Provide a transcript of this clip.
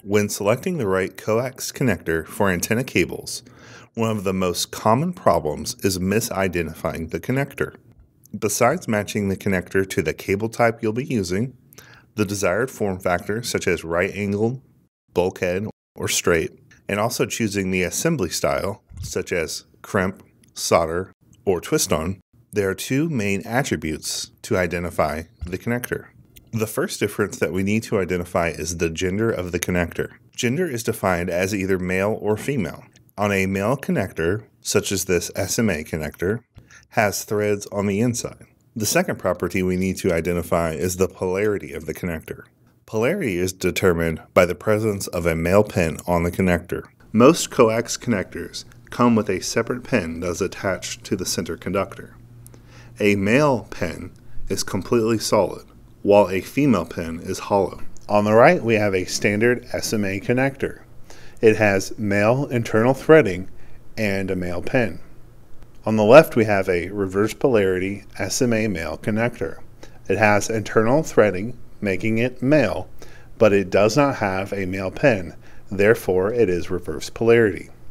When selecting the right coax connector for antenna cables, one of the most common problems is misidentifying the connector. Besides matching the connector to the cable type you'll be using, the desired form factor such as right angled, bulkhead, or straight, and also choosing the assembly style such as crimp, solder, or twist-on, there are two main attributes to identify the connector. The first difference that we need to identify is the gender of the connector. Gender is defined as either male or female. On a male connector, such as this SMA connector, has threads on the inside. The second property we need to identify is the polarity of the connector. Polarity is determined by the presence of a male pin on the connector. Most coax connectors come with a separate pin that is attached to the center conductor. A male pin is completely solid, while a female pin is hollow. On the right, we have a standard SMA connector. It has male internal threading and a male pin. On the left, we have a reverse polarity SMA male connector. It has internal threading, making it male, but it does not have a male pin, therefore it is reverse polarity.